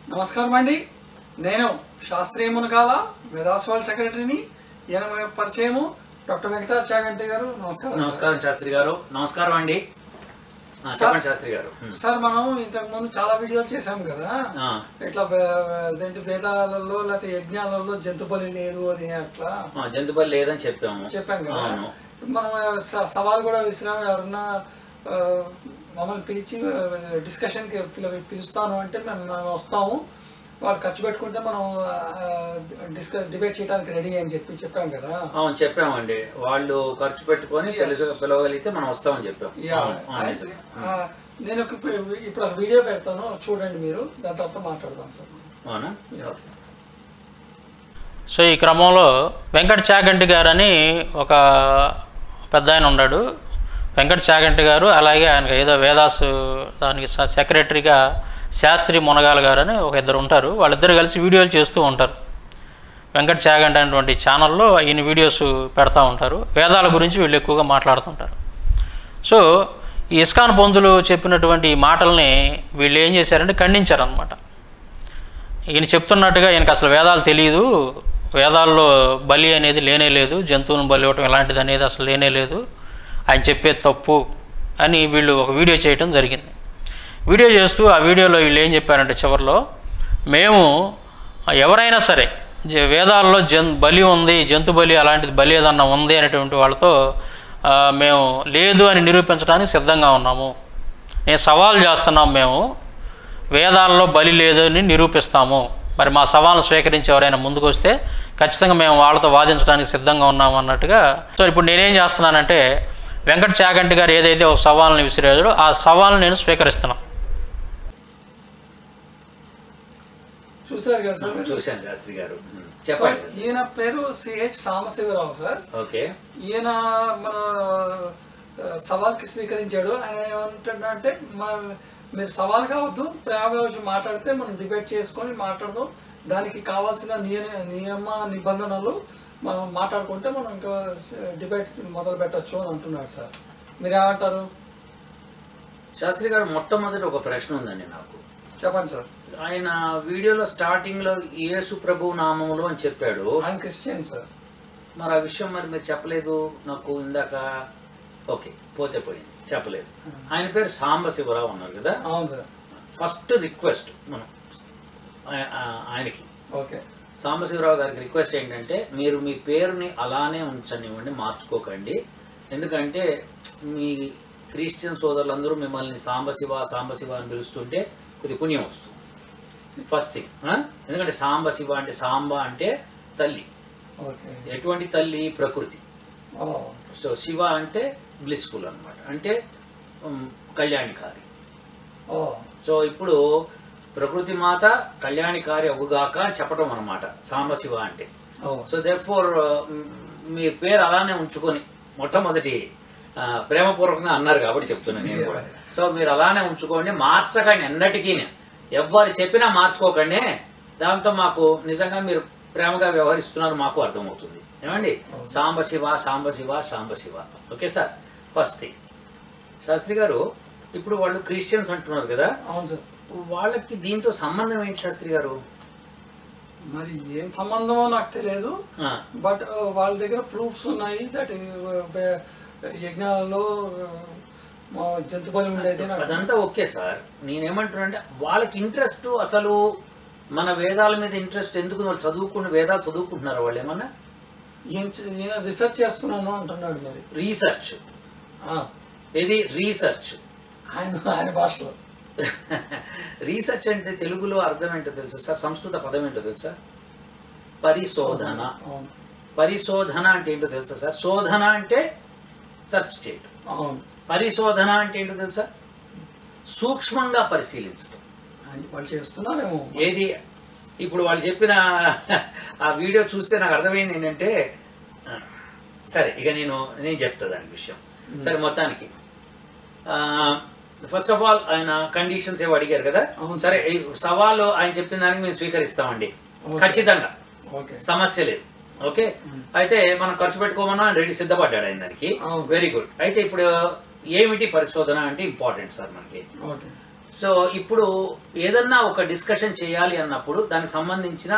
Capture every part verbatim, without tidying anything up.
నమస్కారం అండి. నేను శాస్త్రీయ మునకాల వేదాస్ వాళ్ళ సెక్రటరీని. ఈయన పరిచయము డాక్టర్ వెంకట చాగంటి గారు. నమస్కారం. నమస్కారం శాస్త్రి గారు. నమస్కారం అండి. చెప్పండి శాస్త్రి గారు. సార్, మనం ఇంతకు ముందు చాలా వీడియోలు చేసాం కదా, ఇట్లా అదేంటి వేదాలలో లేకపోతే యజ్ఞాలలో జంతు బలి లేదు అని, అట్లా జంతు బలి లేదని చెప్పాము చెప్పాం కదా. మనం సవాల్ కూడా విసిరాం. ఎవరన్నా మమ్మల్ని పిలిచి డిస్కషన్కి పిలుస్తాను అంటే మేము మేము వస్తాము, వాళ్ళు ఖర్చు పెట్టుకుంటే మనం డిస్కస్ డిబేట్ చేయడానికి రెడీ అని చెప్పి చెప్పాం కదా. అవును, చెప్పామండి. వాళ్ళు ఖర్చు పెట్టుకొని పిలవగలిగితే మనం వస్తామని చెప్పాం. నేను ఇప్పుడు ఒక వీడియో పెడతాను, చూడండి మీరు, దాని తర్వాత మాట్లాడదాం సార్. అవునా? సో ఈ క్రమంలో వెంకట చాగంటి గారు అని ఒక పెద్ద ఆయన ఉన్నాడు. వెంకట చాగంటి గారు, అలాగే ఆయనకి ఏదో వేదాస్ దానికి సెక్రటరీగా శాస్త్రి మునగాల గారు అని ఒక ఇద్దరు ఉంటారు. వాళ్ళిద్దరు కలిసి వీడియోలు చేస్తూ ఉంటారు. వెంకట చాగంటి అనేటువంటి ఛానల్లో ఈయన వీడియోస్ పెడతా ఉంటారు. వేదాల గురించి వీళ్ళు ఎక్కువగా మాట్లాడుతుంటారు. సో ఈ ఇస్కాన్ పొందులు చెప్పినటువంటి ఈ మాటల్ని వీళ్ళు ఏం చేశారంటే ఖండించారనమాట. ఈయన చెప్తున్నట్టుగా ఈయనకు అసలు వేదాలు తెలియదు, వేదాల్లో బలి అనేది లేనే లేదు, జంతువులను బలి ఇవ్వటం ఇలాంటిది అనేది అసలు లేనే లేదు, ఆయన చెప్పేది తప్పు అని వీళ్ళు ఒక వీడియో చేయటం జరిగింది. వీడియో చేస్తూ ఆ వీడియోలో వీళ్ళు ఏం చెప్పారంటే చివరిలో, మేము ఎవరైనా సరే వేదాల్లో జన్ బలి ఉంది, జంతు బలి అలాంటిది బలి ఏదన్నా ఉంది అనేటువంటి వాళ్ళతో మేము లేదు అని నిరూపించడానికి సిద్ధంగా ఉన్నాము. నేను సవాల్ చేస్తున్నాం, మేము వేదాల్లో బలి లేదు అని నిరూపిస్తాము. మరి మా సవాల్ను స్వీకరించి ఎవరైనా ముందుకు వస్తే ఖచ్చితంగా మేము వాళ్ళతో వాదించడానికి సిద్ధంగా ఉన్నాము అన్నట్టుగా. సో ఇప్పుడు నేనేం చేస్తున్నానంటే, వెంకట చాగంటి గారు ఏదైతే ఒక సవాల్ని విసిరాడో ఆ సవాల్ని నేను స్వీకరిస్తున్నాను. చూసారు కదా సార్? చూశాను శాస్త్రి గారు. చెప్పండి. ఈయన పేరు CH Samba Sivarao sir. Okay. ఈయన మన సవాల్కి స్వీకరించాడు. ఆయన ఏమంటున్నాడంటే, మీరు సవాల్ కావద్దు, ప్రేమ వచ్చి మాట్లాడితే మనం డిబేట్ చేసుకొని మాట్లాడదాం, దానికి కావాల్సిన నియ నియమ నిబంధనలు మనం మాట్లాడుకుంటే మనం ఇంకా డిబేట్ మొదలు పెట్టచ్చు అని అంటున్నాడు సార్. మీరేమంటారు? శాస్త్రి గారు, మొట్టమొదటి ఒక ప్రశ్న ఉందండి నాకు. చెప్పండి సార్. ఆయన వీడియోలో స్టార్టింగ్ లో యేసు ప్రభు నామములు అని చెప్పాడు. ఆయన క్రిస్టియన్ సార్. మరి ఆ విషయం మరి మీరు చెప్పలేదు నాకు ఇందాక. ఓకే, పోతే పోయింది, చెప్పలేదు. ఆయన పేరు సాంబ శివరావు అన్నారు కదా. అవును సార్. ఫస్ట్ రిక్వెస్ట్ మనం ఆయనకి, ఓకే, సాంబశివరావు గారికి రిక్వెస్ట్ ఏంటంటే, మీరు మీ పేరుని అలానే ఉంచనివ్వండి, మార్చుకోకండి. ఎందుకంటే మీ క్రిస్టియన్ సోదరులందరూ మిమ్మల్ని సాంబశివ సాంబశివ అని పిలుస్తుంటే కొద్ది పుణ్యం వస్తుంది. First thing. ఎందుకంటే సాంబశివ అంటే, సాంబ అంటే తల్లి. ఎటువంటి తల్లి? ప్రకృతి. సో శివ అంటే బ్లిస్ఫుల్ అనమాట, అంటే కళ్యాణికారి. సో ఇప్పుడు ప్రకృతి మాత కళ్యాణికారి అవుగాక చెప్పడం అనమాట సాంబశివ అంటే. సో దేర్ఫోర్ మీ పేరు అలానే ఉంచుకొని, మొట్టమొదటి ప్రేమపూర్వకంగా అన్నారు కాబట్టి చెప్తున్నాను నేను కూడా. సో మీరు అలానే ఉంచుకోండి, మార్చకండి ఎన్నటికీ. ఎవ్వరు చెప్పినా మార్చుకోకండి. దాంతో మాకు నిజంగా మీరు ప్రేమగా వ్యవహరిస్తున్నారు మాకు అర్థమవుతుంది. ఏమండి? Sambasiva Sambasiva Sambasiva. Okay sir, first thing. Sastri garu, ఇప్పుడు వాళ్ళు క్రిస్టియన్స్ అంటున్నారు కదా. అవును సార్. వాళ్ళకి దీంతో సంబంధం ఏంటి శాస్త్రి గారు? మరి ఏం సంబంధమో నాకు తెలియదు, బట్ వాళ్ళ దగ్గర ప్రూఫ్స్ ఉన్నాయి దట్ యజ్ఞాలలో జంతు బలి ఉండేది. అదంతా ఓకే సార్. నేనేమంటున్నా అంటే, వాళ్ళకి ఇంట్రెస్ట్ అసలు మన వేదాల మీద ఇంట్రెస్ట్ ఎందుకు? వాళ్ళు చదువుకుని వేదాలు చదువుకుంటున్నారు వాళ్ళు ఏమన్నా? ఈయన రీసెర్చ్ చేస్తున్నాను అంటున్నాడు. మరి రీసెర్చ్ ఇది రీసెర్చ్ ఆయన ఆయన భాషలో. రీసెర్చ్ అంటే తెలుగులో అర్థం ఏంటో తెలుసా సార్? సంస్కృత పదం ఏంటో తెలుసా? పరిశోధన. పరిశోధన అంటే ఏంటో తెలుసా సార్? శోధన అంటే సెర్చ్ చేయటం, పరిశోధన అంటే ఏంటో తెలుసా? సూక్ష్మంగా పరిశీలించడం. వాళ్ళు చేస్తున్నారేమో. ఏది ఇప్పుడు వాళ్ళు చెప్పిన ఆ వీడియో చూస్తే నాకు అర్థమైంది ఏంటంటే, సరే ఇక నేను నేను చెప్తా దాని విషయం. సరే, మొత్తానికి ఫస్ట్ ఆఫ్ ఆల్ ఆయన కండిషన్స్ ఏవో అడిగారు కదా. సరే, సవాలు ఆయన చెప్పిన దానికి మేము స్వీకరిస్తామండి ఖచ్చితంగా, సమస్య లేదు. ఓకే, అయితే మనం ఖర్చు పెట్టుకోమన్నా రెడీ, సిద్ధపడ్డాడు ఆయన దానికి. Very good. అయితే ఇప్పుడు ఏమిటి పరిశోధన అంటే ఇంపార్టెంట్ సార్ మనకి. సో ఇప్పుడు ఏదన్నా ఒక డిస్కషన్ చేయాలి అన్నప్పుడు దానికి సంబంధించిన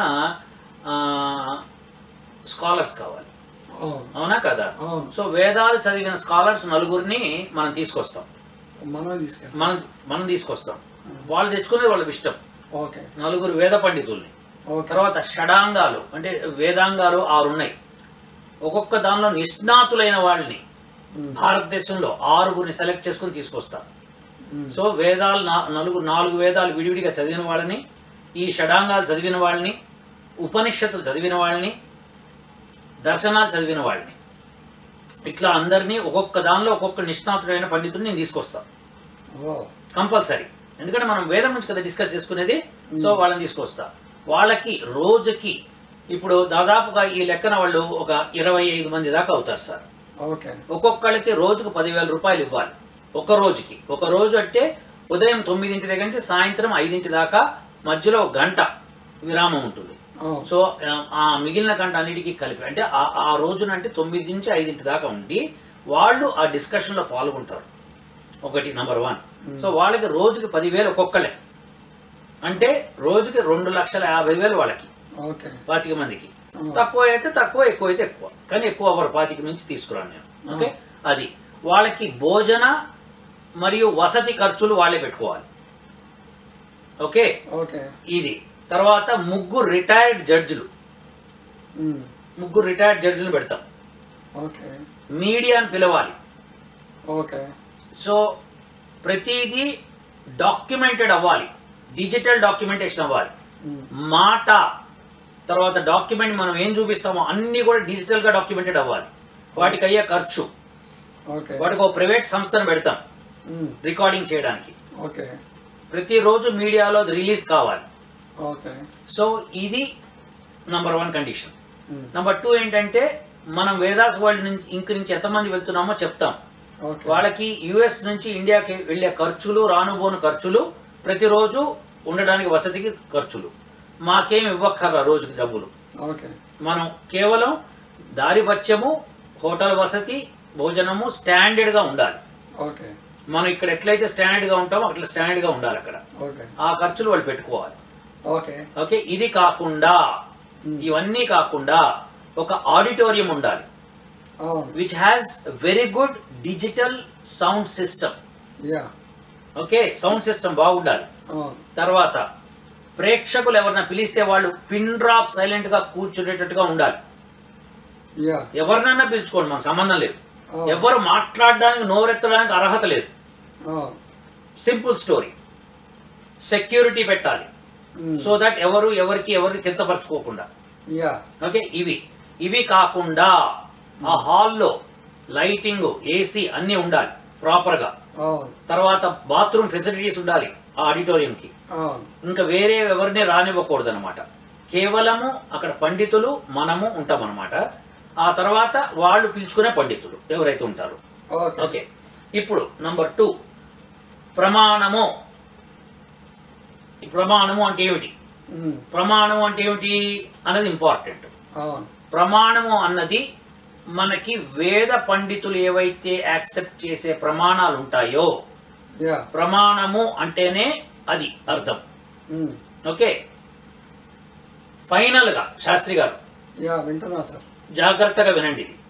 స్కాలర్స్ కావాలి, అవునా కదా? సో వేదాలు చదివిన స్కాలర్స్ నలుగురిని మనం తీసుకొస్తాం, మనం మనం తీసుకొస్తాం. వాళ్ళు తెచ్చుకునేది వాళ్ళ ఇష్టం. నలుగురు వేద పండితుల్ని, తర్వాత షడాంగాలు అంటే వేదాంగాలు ఆరు ఉన్నాయి. ఒక్కొక్క దానిలో నిష్ణాతులైన వాళ్ళని భారతదేశంలో ఆరుగురిని సెలెక్ట్ చేసుకుని తీసుకొస్తాం. సో వేదాలు నలుగురు నాలుగు వేదాలు విడివిడిగా చదివిన వాళ్ళని, ఈ షడాంగాలు చదివిన వాళ్ళని, ఉపనిషత్తులు చదివిన వాళ్ళని, దర్శనాలు చదివిన వాళ్ళని, ఇట్లా అందరినీ ఒక్కొక్క దానిలో ఒక్కొక్క నిష్ణాతుడైన పండితుడిని నేను తీసుకొస్తాను కంపల్సరీ. ఎందుకంటే మనం వేదం నుంచి కదా డిస్కస్ చేసుకునేది. సో వాళ్ళని తీసుకొస్తా. వాళ్ళకి రోజుకి ఇప్పుడు దాదాపుగా ఈ లెక్కన వాళ్ళు ఒక ఇరవై ఐదు మంది దాకా అవుతారు సార్. ఒక్కొక్కళ్ళకి రోజుకు పదివేల రూపాయలు ఇవ్వాలి ఒక రోజుకి. ఒక రోజు అంటే ఉదయం తొమ్మిదింటి దగ్గర నుంచి సాయంత్రం ఐదింటి దాకా మధ్యలో గంట విరామం ఉంటుంది. సో ఆ మిగిలిన గంట అన్నిటికీ కలిపి అంటే ఆ రోజున అంటే తొమ్మిది నుంచి ఐదింటి దాకా ఉండి వాళ్ళు ఆ డిస్కషన్లో పాల్గొంటారు. ఒకటి నంబర్ వన్. సో వాళ్ళకి రోజుకి పదివేలు ఒక్కొక్కళ్ళకి అంటే రోజుకి రెండు లక్షల యాభై వేలు వాళ్ళకి, పాతిక మందికి. తక్కువ అయితే తక్కువ, ఎక్కువ అయితే ఎక్కువ, కానీ ఎక్కువ అవర్ పాతిక నుంచి తీసుకురాను నేను. ఓకే, అది వాళ్ళకి భోజన మరియు వసతి ఖర్చులు వాళ్ళే పెట్టుకోవాలి. ఓకే, ఇది తర్వాత ముగ్గురు రిటైర్డ్ జడ్జిలు, ముగ్గురు రిటైర్డ్ జడ్జిలు పెడతాం. మీడియాని పిలవాలి. సో ప్రతిదీ డాక్యుమెంటెడ్ అవ్వాలి, డిజిటల్ డాక్యుమెంటేషన్ అవ్వాలి. మాట తర్వాత డాక్యుమెంట్ మనం ఏం చూపిస్తామో అన్నీ కూడా డిజిటల్గా డాక్యుమెంటెడ్ అవ్వాలి. వాటికి అయ్యే ఖర్చు, వాటికి ఒక ప్రైవేట్ సంస్థను పెడతాం రికార్డింగ్ చేయడానికి. ప్రతిరోజు మీడియాలో రిలీజ్ కావాలి. సో ఇది number one condition. Number two ఏంటంటే మనం వేదాస్ వరల్డ్ నుంచి ఇంక నుంచి ఎంతమంది వెళ్తున్నామో చెప్తాం. వాళ్ళకి యుఎస్ నుంచి ఇండియాకి వెళ్ళే ఖర్చులు, రానుబోను ఖర్చులు, ప్రతిరోజు ఉండడానికి వసతికి ఖర్చులు, మాకేం ఇవ్వక్కర్లా రోజుకి డబ్బులు. మనం కేవలం దారి భత్యము, హోటల్ వసతి, భోజనము స్టాండర్డ్గా ఉండాలి. మనం ఇక్కడ ఎట్లయితే స్టాండర్డ్గా ఉంటామో అట్లా స్టాండర్డ్గా ఉండాలి అక్కడ. ఆ ఖర్చులు వాళ్ళు పెట్టుకోవాలి. ఓకే, ఇది కాకుండా ఇవన్నీ కాకుండా ఒక ఆడిటోరియం ఉండాలి which has very good digital sound system. Okay, sound system బాగుండాలి. తర్వాత ప్రేక్షకులు ఎవరన్నా పిలిస్తే వాళ్ళు పిన్ డ్రాప్ సైలెంట్ గా కూర్చునేటట్టుగా ఉండాలి. ఎవరినన్నా పిలుచుకోండి, మనకు సంబంధం లేదు. ఎవరు మాట్లాడడానికి నోరెత్తడానికి అర్హత లేదు. Simple story. సెక్యూరిటీ పెట్టాలి సో దట్ ఎవరు ఎవరికి ఎవరిని కించపరచుకోకుండా. ఓకే, ఇవి ఇవి కాకుండా ఆ హాల్లో లైటింగ్, ఏసీ అన్నీ ఉండాలి ప్రాపర్గా. తర్వాత బాత్రూమ్ ఫెసిలిటీస్ ఉండాలి ఆ ఆడిటోరియంకి. ఇంకా వేరే ఎవరిని రానివ్వకూడదు అనమాట. కేవలము అక్కడ పండితులు మనము ఉంటాం అనమాట. ఆ తర్వాత వాళ్ళు పిలుచుకునే పండితులు ఎవరైతే ఉంటారో. ఓకే, ఇప్పుడు నంబర్ టూ ప్రమాణము. ఈ ప్రమాణము అంటే ఏమిటి? ప్రమాణము అంటే ఏమిటి అన్నది ఇంపార్టెంట్. ప్రమాణము అన్నది మనకి వేద పండితులు ఏవైతే యాక్సెప్ట్ చేసే ప్రమాణాలు ఉంటాయో ప్రమాణము అంటేనే అది అర్థం. ఓకే, ఫైనల్ గా శాస్త్రి గారు జాగ్రత్తగా వినండి. ఇది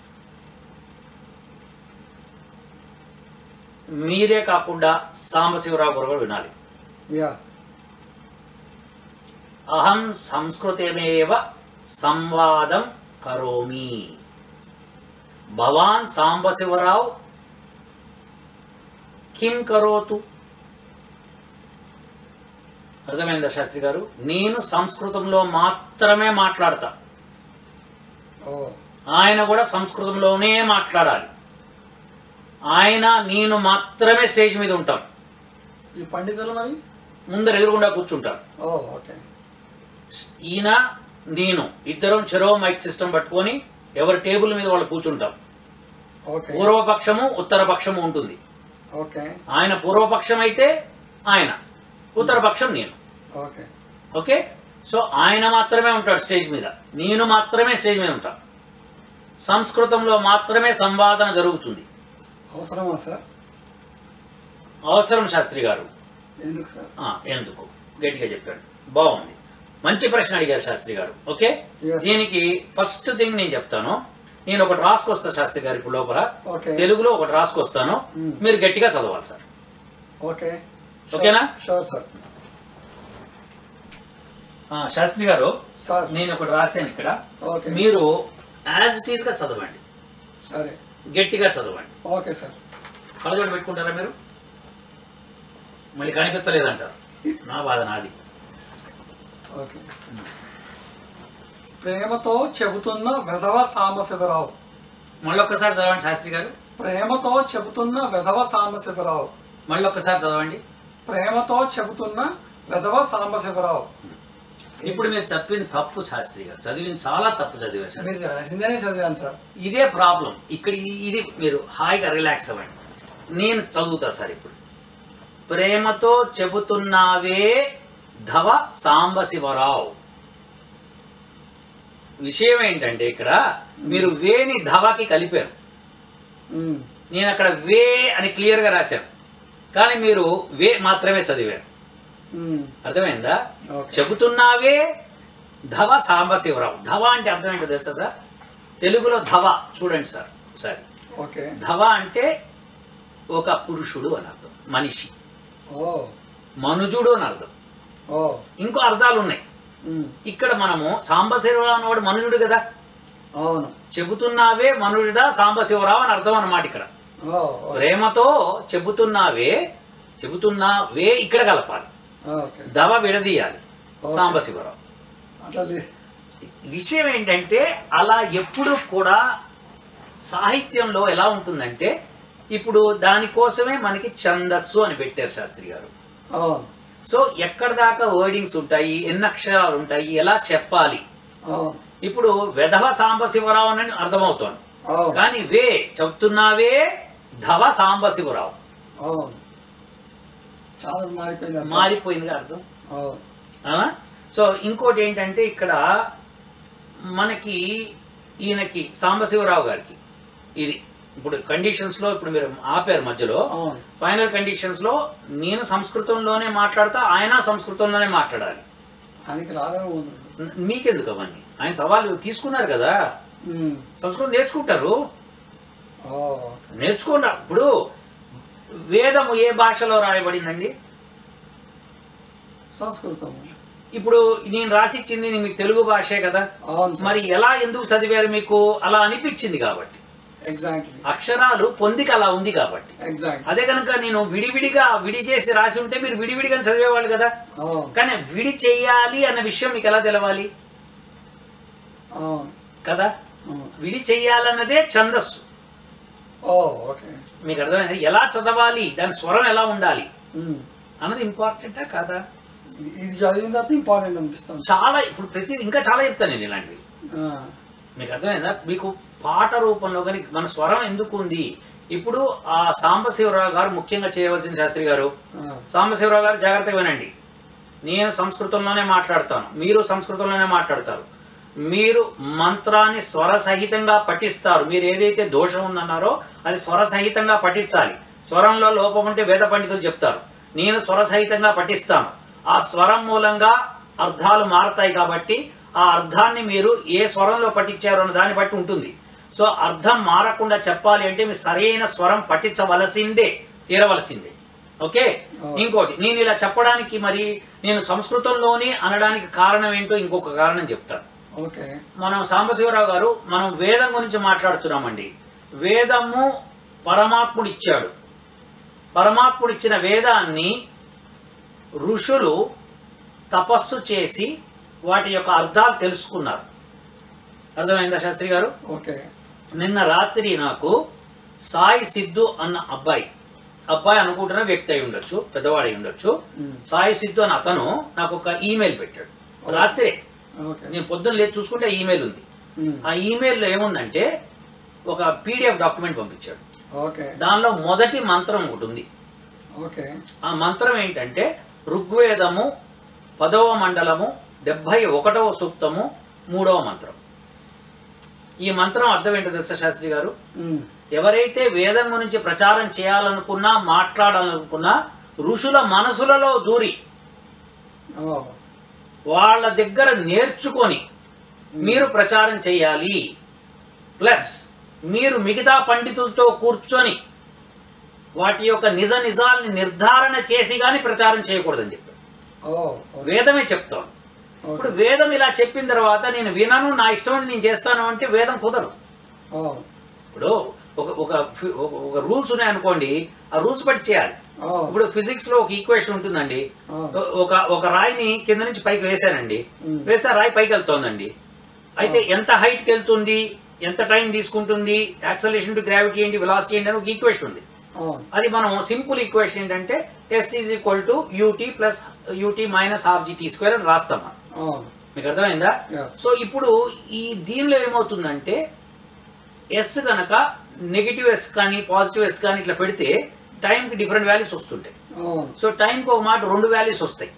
మీరే కాకుండా సాంబశివరావు గారు కూడా వినాలి. అహం సంస్కృతమేవ సంవాదం కరోమి. భవాన్ సాంబశివరావు కిం కరోతు. అర్థమైందా శాస్త్రి గారు? నేను సంస్కృతంలో మాత్రమే మాట్లాడతా, ఆయన కూడా సంస్కృతంలోనే మాట్లాడాలి. ఆయన నేను మాత్రమే స్టేజ్ మీద ఉంటాం. ఈ పండితులు మరి ముందర ఎదురుగుండా కూర్చుంటారు. ఈయన నేను ఇద్దరం చెరో మైక్ సిస్టమ్ పట్టుకొని ఎవరి టేబుల్ మీద వాళ్ళు కూర్చుంటాం. పూర్వపక్షము ఉత్తరపక్షము ఉంటుంది. ఆయన పూర్వపక్షం అయితే ఆయన, ఉత్తరపక్షం నేను. ఓకే, సో ఆయన మాత్రమే ఉంటాడు స్టేజ్ మీద, నేను మాత్రమే స్టేజ్ మీద ఉంటాను. సంస్కృతంలో మాత్రమే సంవాదన జరుగుతుంది. అవసరమా సార్? అవసరం శాస్త్రి గారు. ఎందుకు సార్? ఎందుకు గట్టిగా చెప్పాడు. బాగుంది, మంచి ప్రశ్న అడిగారు శాస్త్రి గారు. ఓకే, దీనికి ఫస్ట్ థింగ్ నేను చెప్తాను. నేను ఒకటి రాసుకొస్తా శాస్త్రి గారు ఇప్పుడు లోపల, తెలుగులో ఒకటి రాసుకొస్తాను, మీరు గట్టిగా చదవాలి సార్. ఓకే, ఓకేనా? Sure sir. Sastri garu sir నేను ఒకటి రాశాను ఇక్కడ, మీరు యాజ్ ఇట్ ఈస్ గా చదవండి. సరే, గట్టిగా చదవండి. Okay sir. కళ్ళజోడు పెట్టుకుంటారా మీరు? మళ్ళీ కనిపించలేదంటారు, నా బాధ నాది. ఓకే. ప్రేమతో చెబుతున్న వెధవ సాంబశివరావు. మళ్ళీ ఒక్కసారి చదవండి శాస్త్రి గారు. ప్రేమతో చెబుతున్న వెధవ సాంబశివరావు. మళ్ళీ ఒక్కసారి చదవండి. ప్రేమతో చెబుతున్న వెధవ సాంబశివరావు. ఇప్పుడు మీరు చెప్పింది తప్పు శాస్త్రి గారు, చదివింది చాలా తప్పు చదివారు. మీరు రాసిందేనే చదివాను సార్. ఇదే ప్రాబ్లం ఇక్కడ. ఇది మీరు హాయిగా రిలాక్స్ అవ్వండి, నేను చదువుతా సార్. ఇప్పుడు ప్రేమతో చెబుతున్నావే ధవ సాంబశివరావు. విషయం ఏంటంటే ఇక్కడ మీరు వేని ధవకి కలిపారు. నేను అక్కడ వే అని క్లియర్గా రాశాను, కానీ మీరు వే మాత్రమే చదివారు. అర్థమైందా? చెబుతున్నావే ధవ సాంబశివరావు. ధవ అంటే అర్థం ఏంటో తెలుసా సార్? తెలుగులో ధవ చూడండి సార్ ఒకసారి. ధవ అంటే ఒక పురుషుడు అని అర్థం, మనిషి, మనుజుడు అని అర్థం. ఇంకో అర్థాలు ఉన్నాయి. ఇక్కడ మనము సాంబశివరావు అనేవాడు మనుజుడు కదా. అవును. చెబుతున్నావే మనుజుడా సాంబశివరావు అని అర్థం అన్నమాట. ఇక్కడ ప్రేమతో చెబుతున్నావే, చెబుతున్నావే ఇక్కడ కలపాలి, దవ విడదీయాలి, సాంబశివరావు. విషయం ఏంటంటే అలా ఎప్పుడు కూడా సాహిత్యంలో ఎలా ఉంటుందంటే, ఇప్పుడు దానికోసమే మనకి ఛందస్సు అని పెట్టారు శాస్త్రి గారు. సో ఎక్కడ దాకా వర్డింగ్స్ ఉంటాయి, ఎన్ని అక్షరాలు ఉంటాయి, ఎలా చెప్పాలి. ఇప్పుడు వెధవ సాంబశివరావు అని అర్థమవుతోంది, కానీ వే చెప్తున్నావే ధవ సాంబశివరావు చాలా మారిపోయింది, మారిపోయిందిగా అర్థం. సో ఇంకోటి ఏంటంటే ఇక్కడ మనకి ఈయనకి సాంబశివరావు గారికి ఇది ఇప్పుడు కండిషన్స్ లో, ఇప్పుడు మీరు ఆపారు మధ్యలో, ఫైనల్ కండిషన్స్ లో నేను సంస్కృతంలోనే మాట్లాడతా, ఆయన సంస్కృతంలోనే మాట్లాడాలి. మీకెందుకు అవన్నీ? ఆయన సవాలు తీసుకున్నారు కదా, సంస్కృతం నేర్చుకుంటారు, నేర్చుకున్నా. ఇప్పుడు వేదము ఏ భాషలో రాయబడిందండి? సంస్కృతం. ఇప్పుడు నేను రాసిచ్చింది మీకు తెలుగు భాషే కదా, మరి ఎలా ఎందుకు చదివారు? మీకు అలా అనిపించింది కాబట్టి, అక్షరాలు పొందిక అలా ఉంది కాబట్టి. అదే కనుక నేను విడివిడిగా విడి చేసి రాసి ఉంటే మీరు విడివిడిగా చదివేవాళ్ళు కదా. కానీ విడి చెయ్యాలి అన్న విషయం మీకు ఎలా తెలవాలి కదా? విడి చెయ్యాలన్నదే ఛందస్సు. మీకు అర్థమైంది? ఎలా చదవాలి, దాని స్వరం ఎలా ఉండాలి అన్నది ఇంపార్టెంటా కాదా? ఇది చదివిన తర్వాత ఇంపార్టెంట్ అనిపిస్తుంది చాలా. ఇప్పుడు ప్రతి ఇంకా చాలా చెప్తాను నేను ఇలాంటివి. మీకు అర్థమైందా? మీకు పాట రూపంలో కానీ మన స్వరం ఎందుకు ఉంది. ఇప్పుడు ఆ సాంబశివరావు గారు ముఖ్యంగా చేయవలసిన శాస్త్రి గారు, సాంబశివరావు గారు జాగ్రత్తగా వినండి. నేను సంస్కృతంలోనే మాట్లాడతాను, మీరు సంస్కృతంలోనే మాట్లాడతారు. మీరు మంత్రాన్ని స్వరసహితంగా పఠిస్తారు. మీరు ఏదైతే దోషం ఉందన్నారో అది స్వరసహితంగా పఠించాలి. స్వరంలో లోపం ఉంటే వేద పండితులు చెప్తారు. నేను స్వరసహితంగా పఠిస్తాను. ఆ స్వరం మూలంగా అర్థాలు మారతాయి కాబట్టి ఆ అర్థాన్ని మీరు ఏ స్వరంలో పఠించారో అన్న దాన్ని బట్టి ఉంటుంది. సో అర్థం మారకుండా చెప్పాలి అంటే మీరు సరైన స్వరం పఠించవలసిందే, తీరవలసిందే. ఓకే. ఇంకోటి నేను ఇలా చెప్పడానికి, మరి నేను సంస్కృతంలోని అనడానికి కారణం ఏంటో ఇంకొక కారణం చెప్తాను. మనం సాంబశివరావు గారు మనం వేదం గురించి మాట్లాడుతున్నామండి. వేదము పరమాత్ముడు ఇచ్చాడు. పరమాత్ముడు ఇచ్చిన వేదాన్ని ఋషులు తపస్సు చేసి వాటి యొక్క అర్థాలు తెలుసుకున్నారు. అర్థమైందా శాస్త్రి గారు? ఓకే. నిన్న రాత్రి నాకు సాయి సిద్ధు అన్న అబ్బాయి అబ్బాయి అనుకుంటున్న వ్యక్తి అయి ఉండొచ్చు, పెద్దవాడు అయి ఉండొచ్చు. సాయి సిద్ధు అని అతను నాకు ఒక ఈమెయిల్ పెట్టాడు రాత్రి. నేను పొద్దున్న లేచి చూసుకుంటే ఈమెయిల్ ఉంది. ఆ ఈమెయిల్లో ఏముందంటే ఒక పీడిఎఫ్ డాక్యుమెంట్ పంపించాడు. దానిలో మొదటి మంత్రం ఒకటి ఉంది. ఆ మంత్రం ఏంటంటే ఋగ్వేదము పదవ మండలము డెబ్బై ఒకటవ సూక్తము మూడవ మంత్రం. ఈ మంత్రం అర్థం ఏంటో తెలుసా శాస్త్రి గారు? ఎవరైతే వేదం గురించి ప్రచారం చేయాలనుకున్నా, మాట్లాడాలనుకున్నా ఋషుల మనసులలో దూరి వాళ్ళ దగ్గర నేర్చుకొని మీరు ప్రచారం చేయాలి. ప్లస్ మీరు మిగతా పండితులతో కూర్చొని వాటి యొక్క నిజ నిజాలని నిర్ధారణ చేసి కానీ ప్రచారం చేయకూడదని చెప్పారు. వేదమే చెప్తాం. ఇప్పుడు వేదం ఇలా చెప్పిన తర్వాత నేను వినను, నా ఇష్టం నేను చేస్తాను అంటే వేదం కుదరదు. ఇప్పుడు ఒక ఒక ఒక రూల్స్ ఉన్నాయనుకోండి, ఆ రూల్స్ బట్టి చేయాలి. ఇప్పుడు ఫిజిక్స్ లో ఒక ఈక్వేషన్ ఉంటుందండి. ఒక ఒక రాయిని కింద నుంచి పైకి వేసానండి, వేస్తే రాయి పైకి వెళ్తోందండి. అయితే ఎంత హైట్కి వెళ్తుంది, ఎంత టైం తీసుకుంటుంది, యాక్సలరేషన్ టు గ్రావిటీ ఏంటి, వెలాసిటీ ఏంటి అని ఒక ఈక్వేషన్ ఉంది. అది మనం సింపుల్ ఈక్వేషన్ ఏంటంటే S is equal to UT plus UT minus half G T square అని రాస్తాం. మీకు అర్థమైందా? సో ఇప్పుడు ఈ దీనిలో ఏమవుతుందంటే ఎస్ కనుక నెగిటివ్ ఎస్ కానీ పాజిటివ్ ఎస్ కానీ ఇట్లా పెడితే టైంకి డిఫరెంట్ వాల్యూస్ వస్తుంటాయి. సో టైంకి ఒక మాట రెండు వాల్యూస్ వస్తాయి.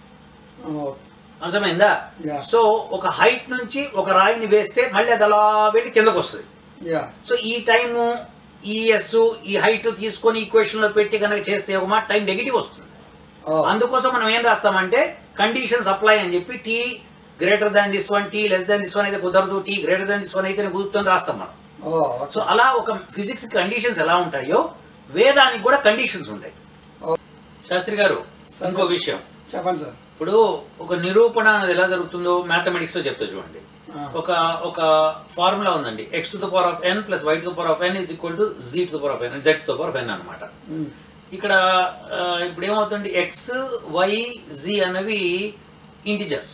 అర్థమైందా? సో ఒక హైట్ నుంచి ఒక రాయిని వేస్తే మళ్ళీ అది అలా వెళ్ళి కిందకు వస్తుంది. సో ఈ టైము ఈ ఎస్ ఈ హైట్ తీసుకొని ఈక్వేషన్ లో పెట్టి కనుక చేస్తే ఒక మాట టైం నెగిటివ్ వస్తుంది. అందుకోసం మనం ఏం రాస్తామంటే కండిషన్స్ అప్లై అని చెప్పి T greater than this one, T less than this one అయితే కుదరదు, T greater than this one అయితే కుదురుతుంది రాస్తాం మనం. సో అలా ఒక ఫిజిక్స్ కండిషన్స్ ఎలా ఉంటాయో వేదానికి కూడా కండిషన్స్ ఉంటాయి. శాస్త్రి గారు ఇంకో విషయం చెప్పండి సార్. ఇప్పుడు ఒక నిరూపణ అనేది ఎలా జరుగుతుందో మ్యాథమెటిక్స్ లో చెప్తా చూడండి. ఒక ఒక ఫార్ములా ఉందండి, X to the power of N plus Y to the power of N is equal to G to the power of N, Z to the power of N అనమాట. ఇక్కడ ఇప్పుడు ఏమవుతుంది, ఎక్స్ వై జీ అనేవి integers,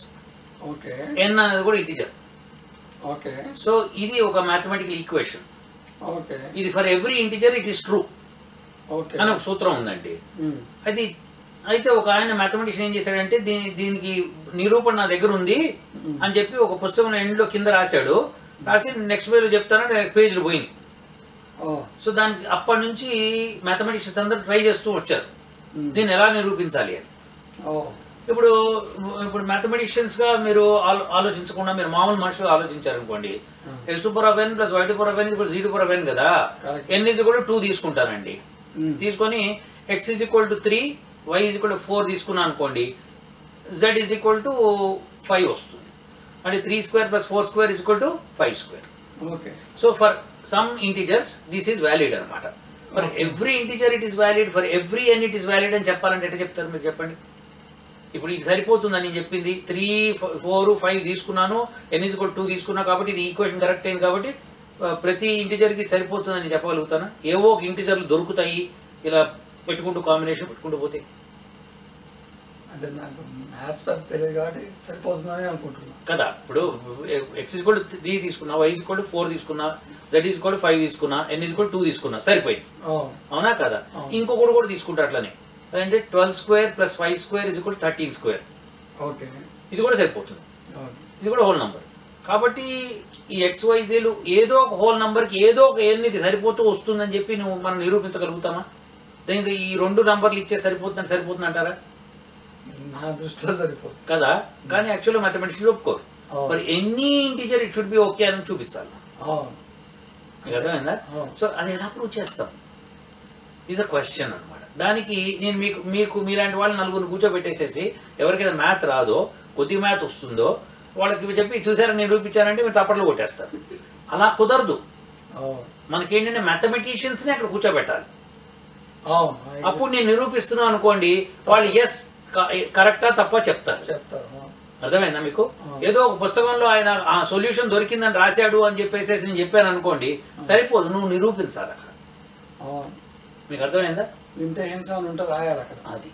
N అనేది కూడా integer. Okay. So ఇది ఒక mathematical equation. Okay. ఇది for every integer it is true అని ఒక సూత్రం ఉందండి. అది అయితే ఒక ఆయన మ్యాథమెటిషియన్ ఏం చేశాడంటే దీని దీనికి నిరూపణ నా దగ్గర ఉంది అని చెప్పి ఒక పుస్తకం ఎండ్లో కింద రాశాడు. రాసి నెక్స్ట్ పేజ్ చెప్తానంటే పేజీలు పోయినాయి. సో దానికి అప్పటి నుంచి మ్యాథమెటిషియన్స్ అందరూ ట్రై చేస్తూ వచ్చారు దీన్ని ఎలా నిరూపించాలి అని. ఇప్పుడు ఇప్పుడు మ్యాథమెటిషియన్స్ గా మీరు ఆలోచించకుండా మీరు మామూలు మనుషులు ఆలోచించారు అనుకోండి, X to power of N plus Y to power of N equal G to power of N కదా. N is equal to two తీసుకుంటానండి. తీసుకొని X is equal to three, Y is equal to four తీసుకున్నాను అనుకోండి, Z is equal to five వస్తుంది. అంటే three square plus four square is equal to five square. Okay. So for some integers this is valid అనమాట. For every integer it is valid, for every N it is valid అని చెప్పాలంటే ఎట్లా చెప్తారు మీరు చెప్పండి. ఇప్పుడు ఇది సరిపోతుందని నేను చెప్పింది, త్రీ ఫోర్ ఫైవ్ తీసుకున్నాను, ఎన్ ఈజ్ ఈక్వల్ టూ తీసుకున్నా కాబట్టి ఇది ఈక్వేషన్ కరెక్ట్ అయింది కాబట్టి ప్రతి ఇంటిజర్కి సరిపోతుందని చెప్పగలుగుతాను. ఏవో ఒక ఇంటిజర్లు దొరుకుతాయి ఇలా పెట్టుకుంటూ కాంబినేషన్ పెట్టుకుంటూ పోతే. అంటే నాకు మ్యాథ్స్ పెద్ద తెలియదు కాబట్టి సరిపోతుందని అనుకుంటున్నాను కదా. ఇప్పుడు X is equal to three తీసుకున్నా, Y is equal to four తీసుకున్నా, Z is equal to five తీసుకున్నా, N is equal to two తీసుకున్నా, సరిపోయింది. అవునా కదా. ఇంకొకటి కూడా తీసుకుంటారు అట్లనే, అదంటే twelve square plus five square is equal thirteen square. Okay. ఇది కూడా సరిపోతుంది, ఇది కూడా హోల్ నంబర్. కాబట్టి ఈ ఎక్స్వైజేలు ఏదో ఒక హోల్ నంబర్కి ఏదో ఒక ఎన్ ఇది సరిపోతూ వస్తుందని చెప్పి నువ్వు మనం నిరూపించగలుగుతామా? దీనికి ఈ రెండు నంబర్లు ఇచ్చే సరిపోతుందని సరిపోతుంది అంటారా? నా దృష్టిలో సరిపోతుంది కదా. కానీ యాక్చువల్గా మ్యాథమెటిక్స్ ఒప్పుకోరు. మరి any integer it should be okay అని చూపించాలి. అర్థమైందా? సో అది ఎలా ప్రూవ్ చేస్తాం ఈజ్ అ క్వశ్చన్ అనమాట. దానికి నేను మీకు మీకు మీలాంటి వాళ్ళు నలుగురు కూర్చోబెట్టేసేసి ఎవరికైతే మ్యాథ్ రాదో, కొద్దిగా మ్యాథ్ వస్తుందో వాళ్ళకి చెప్పి చూసారని నిరూపించారంటే మీరు తప్పట్లు కొట్టేస్తారు. అలా కుదరదు. మనకేంటంటే మ్యాథమెటిషియన్స్ని అక్కడ కూర్చోబెట్టాలి. అప్పుడు నేను నిరూపిస్తున్నాను అనుకోండి, వాళ్ళు ఎస్ కరెక్టా తప్ప చెప్తారు. చెప్తారు. అర్థమైందా మీకు? ఏదో ఒక పుస్తకంలో ఆయన ఆ సొల్యూషన్ దొరికిందని రాశాడు అని చెప్పేసి నేను చెప్పాను అనుకోండి, సరిపోదు, నువ్వు నిరూపించాలి అక్కడ. మీకు అర్థమైందా? ఇంత హింస ఉంటుంది రాయాలి అక్కడ. అది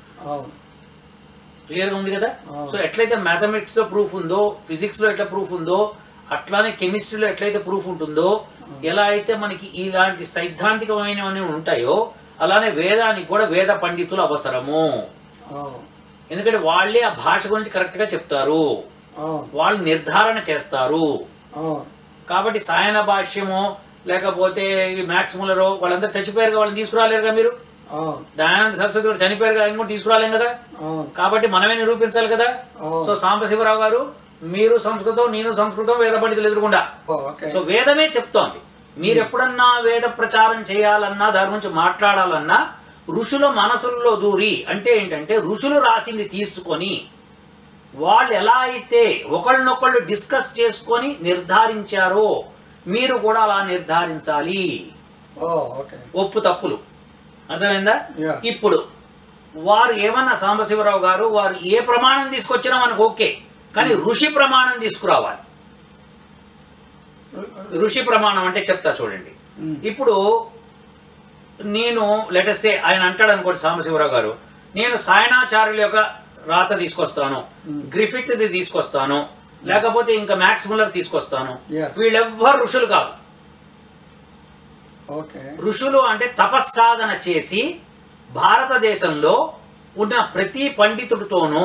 క్లియర్గా ఉంది కదా. సో ఎట్లయితే మ్యాథమెటిక్స్ లో ప్రూఫ్ ఉందో, ఫిజిక్స్ లో ఎట్లా ప్రూఫ్ ఉందో, అట్లానే కెమిస్ట్రీలో ఎట్లయితే ప్రూఫ్ ఉంటుందో, ఎలా అయితే మనకి ఇలాంటి సైద్ధాంతికమైనవన్నీ ఉంటాయో అలానే వేదానికి కూడా వేద పండితులు అవసరము. ఎందుకంటే వాళ్ళే ఆ భాష గురించి కరెక్ట్ గా చెప్తారు, వాళ్ళు నిర్ధారణ చేస్తారు. కాబట్టి సాయన భాష్యమో లేకపోతే మ్యాక్స్ ముల్లరో వాళ్ళందరూ చచ్చిపోయారు, వాళ్ళని తీసుకురాలేరుగా మీరు. దయానంద సరస్వతి కూడా చనిపోయారు, ఆయన కూడా తీసుకురాలేం కదా. కాబట్టి మనమే నిరూపించాలి కదా. సో సాంబ శివరావు గారు, మీరు సంస్కృతం, నేను సంస్కృతం, వేద పండితులు ఎదురుకుండా. సో వేదమే చెప్తోంది. మీరు ఎప్పుడన్నా వేద ప్రచారం చేయాలన్నా, దాని గురించి మాట్లాడాలన్నా ఋషుల మనసుల్లో దూరి అంటే ఏంటంటే ఋషులు రాసింది తీసుకొని వాళ్ళు ఎలా అయితే ఒకళ్ళనొకళ్ళు డిస్కస్ చేసుకొని నిర్ధారించారో మీరు కూడా అలా నిర్ధారించాలి. ఒప్పు తప్పులు అర్థమైందా? ఇప్పుడు వారు ఏమన్నా సాంబశివరావు గారు వారు ఏ ప్రమాణం తీసుకొచ్చినా మనకు ఓకే, కానీ ఋషి ప్రమాణం తీసుకురావాలి. ఋషి ప్రమాణం అంటే చెప్తా చూడండి. ఇప్పుడు నేను లెటర్సే ఆయన అంటాడు అనుకోండి సాంబశివరావు గారు, నేను సాయణాచార్యుల యొక్క రాత తీసుకొస్తాను, గ్రిఫిత్ది తీసుకొస్తాను, లేకపోతే ఇంకా మ్యాక్స్ ముల్లర్ తీసుకొస్తాను. వీళ్ళెవ్వరు ఋషులు కాదు. ఋషులు అంటే తపస్సాధన చేసి భారతదేశంలో ఉన్న ప్రతి పండితుడితోనూ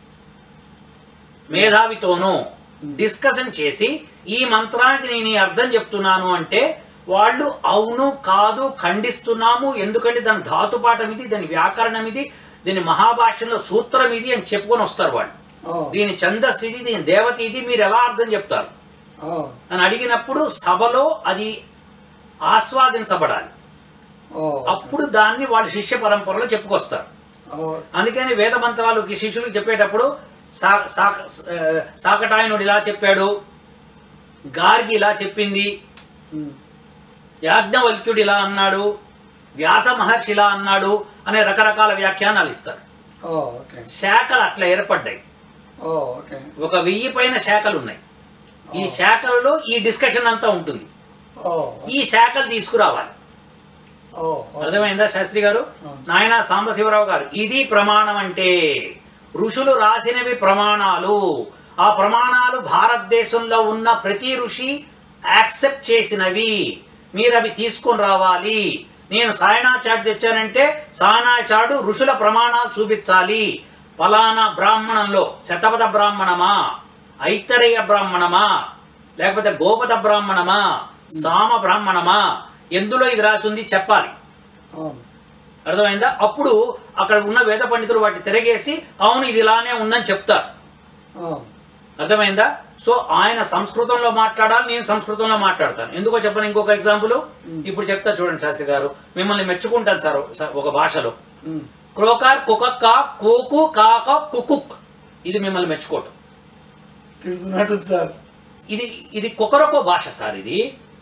మేధావితోనూ డిస్కషన్ చేసి ఈ మంత్రానికి నేను ఈ అర్థం చెప్తున్నాను అంటే వాళ్ళు అవును కాదు ఖండిస్తున్నాము, ఎందుకంటే దాని ధాతుపాఠం ఇది, దాని వ్యాకరణం ఇది, దీని మహాభాష్యంలో సూత్రం ఇది అని చెప్పుకొని వస్తారు వాళ్ళు. దీని ఛందస్సు ఇది, దీని దేవత ఇది, మీరు ఎలా అర్థం చెప్తారు అని అడిగినప్పుడు సభలో అది ఆస్వాదించబడాలి. అప్పుడు దాన్ని వాళ్ళ శిష్య పరంపరలో చెప్పుకొస్తారు. అందుకని వేద మంత్రాలకి శిష్యులకు చెప్పేటప్పుడు సాకటాయనుడు ఇలా చెప్పాడు, గార్గి ఇలా చెప్పింది, యాజ్ఞవల్క్యుడు ఇలా అన్నాడు, వ్యాస మహర్షి ఇలా అన్నాడు అనే రకరకాల వ్యాఖ్యానాలు ఇస్తారు. శాఖలు అట్లా ఏర్పడ్డాయి. ఒక వెయ్యి పైన శాఖలు ఉన్నాయి. ఈ శాఖలలో ఈ డిస్కషన్ అంతా ఉంటుంది. ఈ శాఖలు తీసుకురావాలి. అర్థమైందా శాస్త్రి గారు? నాయన సాంబశివరావు గారు, ఇది ప్రమాణం అంటే ఋషులు రాసినవి ప్రమాణాలు. ఆ ప్రమాణాలు భారతదేశంలో ఉన్న ప్రతి ఋషి యాక్సెప్ట్ చేసినవి. మీరు అవి తీసుకొని రావాలి. నేను సాయణాచార్యుడు తెచ్చానంటే సాయణాచార్యుడు ఋషుల ప్రమాణాలు చూపించాలి. ఫలానా బ్రాహ్మణంలో శతపథ బ్రాహ్మణమా, ఐతరేయ బ్రాహ్మణమా, లేకపోతే గోపద బ్రాహ్మణమా, సామ బ్రాహ్మణమా, ఎందులో ఇది రాసింది చెప్పాలి. అర్థమైందా? అప్పుడు అక్కడ ఉన్న వేద పండితులు వాటిని తిరగేసి అవును ఇది ఇలానే ఉందని చెప్తారు. అర్థమైందా? సో ఆయన సంస్కృతంలో మాట్లాడాలి, నేను సంస్కృతంలో మాట్లాడతాను. ఎందుకో చెప్పను. ఇంకొక ఎగ్జాంపుల్ ఇప్పుడు చెప్తా చూడండి శాస్త్రి గారు. మిమ్మల్ని మెచ్చుకుంటాను సార్ ఒక భాషలో. క్రోకార్ కుకక్క కోకు కాక కుకుక్, ఇది మిమ్మల్ని మెచ్చుకోవటం. ఇది ఇది కుకరొక భాష సార్. ఇది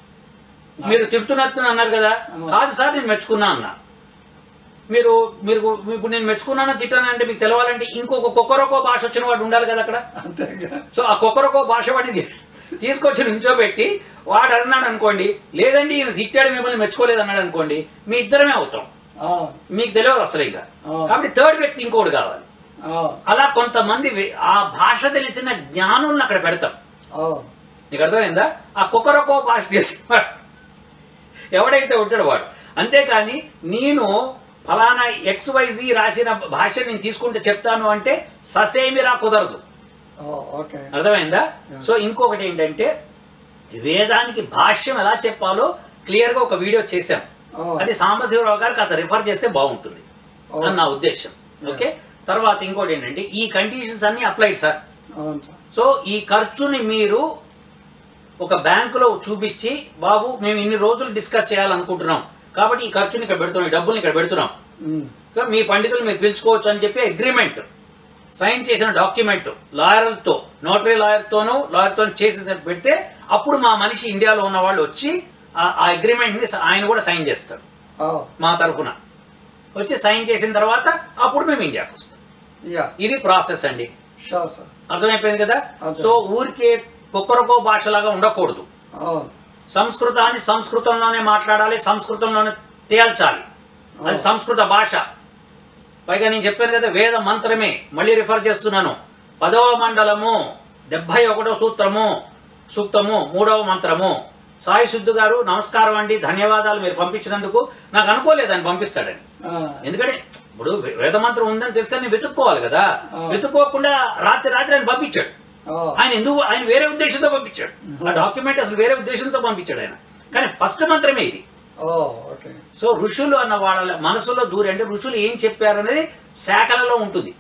మీరు తిడుతున్నట్టు అన్నారు కదా. కాదు సార్ నేను మెచ్చుకున్నా అన్నా. మీరు మీరు ఇప్పుడు నేను మెచ్చుకున్నాను తిట్టాను అంటే మీకు తెలవాలంటే ఇంకొక కుక్కరొకో భాష వచ్చిన వాడు ఉండాలి కదా అక్కడ. సో ఆ కుక్కరొకో భాష వాడిని తీసుకొచ్చి నుంచోబెట్టి వాడు అన్నాడు అనుకోండి, లేదండి ఈయన తిట్టాడు మిమ్మల్ని మెచ్చుకోలేదు అన్నాడు అనుకోండి, మీ ఇద్దరమే అవుతాం. మీకు తెలియదు అసలు ఇంకా. కాబట్టి థర్డ్ వ్యక్తి ఇంకోటి కావాలి. అలా కొంతమంది ఆ భాష తెలిసిన జ్ఞానుల్ని అక్కడ పెడతాం. నీకు అర్థమైందా? ఆ కుక్కరొకో భాష తెలిసిన ఎవడైతే ఉంటాడు వాడు. అంతేకాని నేను ఫలానా ఎక్స్ వైజీ రాసిన భాష నేను తీసుకుంటే చెప్తాను అంటే ససేమిరా కుదరదు. అర్థమైందా? సో ఇంకొకటి ఏంటంటే వేదానికి భాష్యం ఎలా చెప్పాలో క్లియర్ గా ఒక వీడియో చేశాం. అది సాంబశివరావు గారు కాస్త రిఫర్ చేస్తే బాగుంటుంది అని నా ఉద్దేశం. ఓకే. తర్వాత ఇంకోటి ఏంటంటే ఈ కండిషన్స్ అన్ని అప్లైడ్ సార్. సో ఈ ఖర్చుని మీరు ఒక బ్యాంకులో చూపించి, బాబు మేము ఇన్ని రోజులు డిస్కస్ చేయాలనుకుంటున్నాం కాబట్టి ఈ ఖర్చుని ఇక్కడ పెడుతున్నాం, ఈ డబ్బుని ఇక్కడ పెడుతున్నాం, మీ పండితులు మీరు పిలుచుకోవచ్చు అని చెప్పి అగ్రిమెంట్ సైన్ చేసిన డాక్యుమెంట్ లాయర్లతో, నోటరీ లాయర్తోనూ లాయర్తో చేసి పెడితే అప్పుడు మా మనిషి ఇండియాలో ఉన్న వాళ్ళు వచ్చి ఆ అగ్రిమెంట్ని ఆయన కూడా సైన్ చేస్తారు. మా తరఫున వచ్చి సైన్ చేసిన తర్వాత అప్పుడు మేము ఇండియాకి వస్తాం. ఇది ప్రాసెస్ అండి. అర్థమైపోయింది కదా? సో ఊరికే ఒక్కరికో భాషలాగా ఉండకూడదు. సంస్కృతాన్ని సంస్కృతంలోనే మాట్లాడాలి, సంస్కృతంలోనే తేల్చాలి. అది సంస్కృత భాష. పైగా నేను చెప్పాను కదా వేద మంత్రమే, మళ్ళీ రిఫర్ చేస్తున్నాను. పదవ మండలము డెబ్బై ఒకటో సూత్రము సూక్తము మూడవ మంత్రము. సాయి సిద్ధు గారు నమస్కారం అండి, ధన్యవాదాలు మీరు పంపించినందుకు. నాకు అనుకోలేదు ఆయన పంపిస్తాడని. ఎందుకంటే ఇప్పుడు వేద మంత్రం ఉందని తెలుసు కానీ నేను వెతుక్కోవాలి కదా. వెతుక్కోకుండా రాత్రి రాత్రి ఆయన పంపించాడు. ఆయన ఎందుకు ఆయన వేరే ఉద్దేశంతో పంపించాడు. ఆ డాక్యుమెంట్ అసలు వేరే ఉద్దేశంతో పంపించాడు ఆయన. కానీ ఫస్ట్ మంత్రమే ఇది. సో ఋషులు అన్న వాళ్ళ మనసులో దూరి అంటే ఋషులు ఏం చెప్పారు అనేది శాఖలలో ఉంటుంది.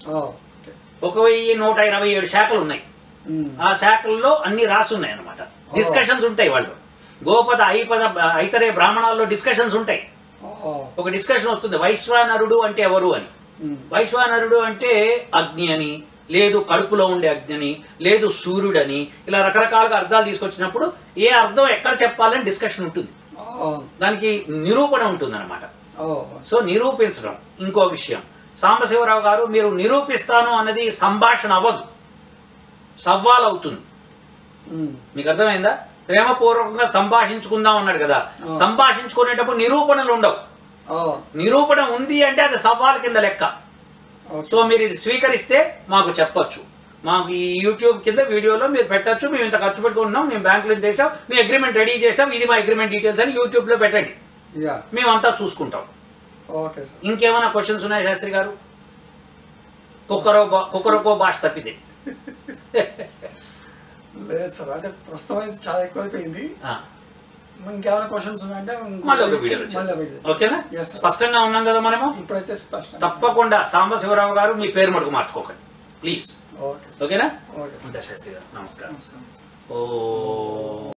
ఒక వెయ్యి నూట ఇరవై ఏడు శాఖలు ఉన్నాయి. ఆ శాఖల్లో అన్ని రాసి ఉన్నాయి అన్నమాట. డిస్కషన్స్ ఉంటాయి. వాళ్ళు గోపద ఐపద ఐతరే బ్రాహ్మణాల్లో డిస్కషన్స్ ఉంటాయి. ఒక డిస్కషన్ వస్తుంది వైశ్వానరుడు అంటే ఎవరు అని. వైశ్వానరుడు అంటే అగ్ని అని, లేదు కడుపులో ఉండే అగ్ని అని, లేదు సూర్యుడని, ఇలా రకరకాలుగా అర్థాలు తీసుకొచ్చినప్పుడు ఏ అర్థం ఎక్కడ చెప్పాలని డిస్కషన్ ఉంటుంది, దానికి నిరూపణ ఉంటుంది అనమాట. సో నిరూపించడం ఇంకో విషయం. సాంబశివరావు గారు, మీరు నిరూపిస్తాను అన్నది సంభాషణ అవ్వదు, సవాల్ అవుతుంది. మీకు అర్థమైందా? ప్రేమపూర్వకంగా సంభాషించుకుందాం అన్నాడు కదా, సంభాషించుకునేటప్పుడు నిరూపణలు ఉండవు. నిరూపణ ఉంది అంటే అది సవాల్ కింద లెక్క. సో మీరు ఇది స్వీకరిస్తే మాకు చెప్పొచ్చు, మాకు ఈ యూట్యూబ్ కింద వీడియోలో మీరు పెట్టచ్చు, మేము ఇంత ఖర్చు పెట్టుకుంటున్నాం, మేము బ్యాంకులో చేసాం, మీ అగ్రిమెంట్ రెడీ చేసాం, ఇది మా అగ్రిమెంట్ డీటెయిల్స్ అని యూట్యూబ్లో పెట్టండి, మేమంతా చూసుకుంటాం. ఇంకేమైనా క్వశ్చన్స్ ఉన్నాయా శాస్త్రి గారు? కుక్కరో కుక్కరకో భాష తప్పితే. లేదు సార్, అంటే ప్రస్తుతం అయితే చాలా ఎక్కువైపోయింది. ఇంకేమైనా క్వశ్చన్స్ ఉన్నాయంటే మళ్ళీ ఒక వీడియో ఓకేనా? స్పష్టంగా ఉన్నాం కదా మనము. ఇప్పుడైతే స్పష్టం. తప్పకుండా సాంబశివరావు గారు మీ పేరు మటుకు మార్చుకోకండి ప్లీజ్. ఓకే ఓకేనా? ఓకే శాస్త్రి గారు నమస్కారం. నమస్కారం. ఓ